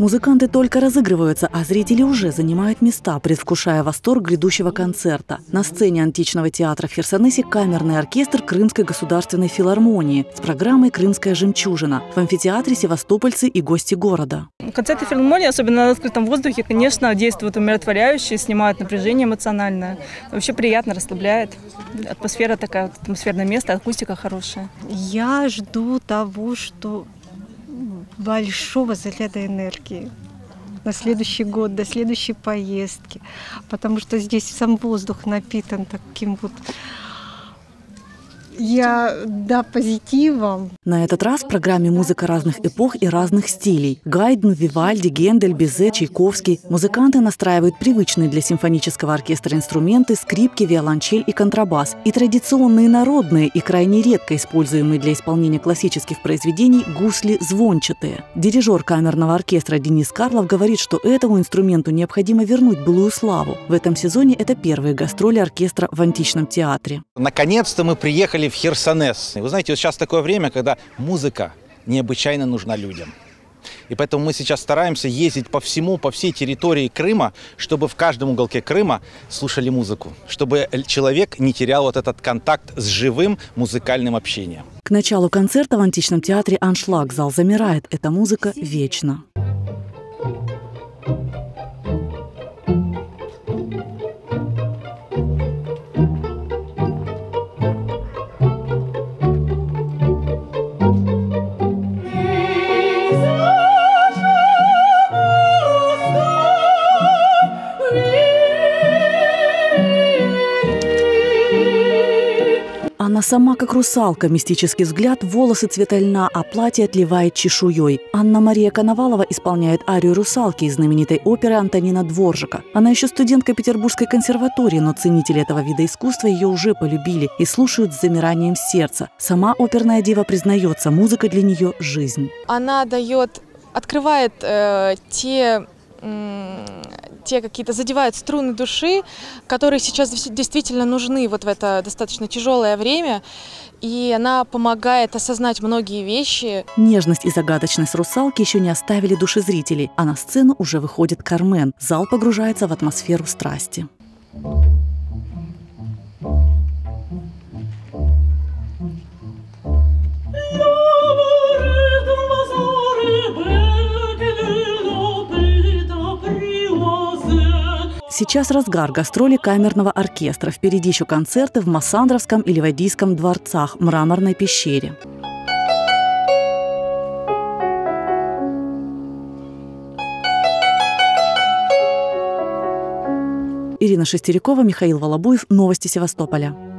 Музыканты только разыгрываются, а зрители уже занимают места, предвкушая восторг грядущего концерта. На сцене античного театра в Херсонесе камерный оркестр Крымской государственной филармонии с программой «Крымская жемчужина». В амфитеатре севастопольцы и гости города. Концерты филармонии, особенно на открытом воздухе, конечно, действуют умиротворяюще, снимают напряжение эмоциональное. Вообще приятно, расслабляет. Атмосфера такая, атмосферное место, акустика хорошая. Я жду того, что большого заряда энергии на следующий год, до следующей поездки, потому что здесь сам воздух напитан таким вот позитивом. На этот раз в программе музыка разных эпох и разных стилей. Гайдн, Вивальди, Гендель, Бизе, Чайковский. Музыканты настраивают привычные для симфонического оркестра инструменты, скрипки, виолончель и контрабас. И традиционные народные и крайне редко используемые для исполнения классических произведений гусли звончатые. Дирижер камерного оркестра Денис Карлов говорит, что этому инструменту необходимо вернуть былую славу. В этом сезоне это первые гастроли оркестра в античном театре. Наконец-то мы приехали в Херсонес. Вы знаете, вот сейчас такое время, когда музыка необычайно нужна людям. И поэтому мы сейчас стараемся ездить по всей территории Крыма, чтобы в каждом уголке Крыма слушали музыку, чтобы человек не терял вот этот контакт с живым музыкальным общением. К началу концерта в античном театре аншлаг, зал замирает. Эта музыка вечна. Она сама как русалка, мистический взгляд, волосы цвета льна, а платье отливает чешуей. Анна-Мария Коновалова исполняет арию русалки из знаменитой оперы Антонина Дворжака. Она еще студентка Петербургской консерватории, но ценители этого вида искусства ее уже полюбили и слушают с замиранием сердца. Сама оперная дива признается, музыка для нее – жизнь. Она открывает те какие-то задевают струны души, которые сейчас действительно нужны вот в это достаточно тяжелое время, и она помогает осознать многие вещи. Нежность и загадочность русалки еще не оставили души зрителей, а на сцену уже выходит Кармен. Зал погружается в атмосферу страсти. Сейчас разгар гастроли камерного оркестра. Впереди еще концерты в Массандровском и Ливадийском дворцах, Мраморной пещере. Ирина Шестерякова, Михаил Волобуев. Новости Севастополя.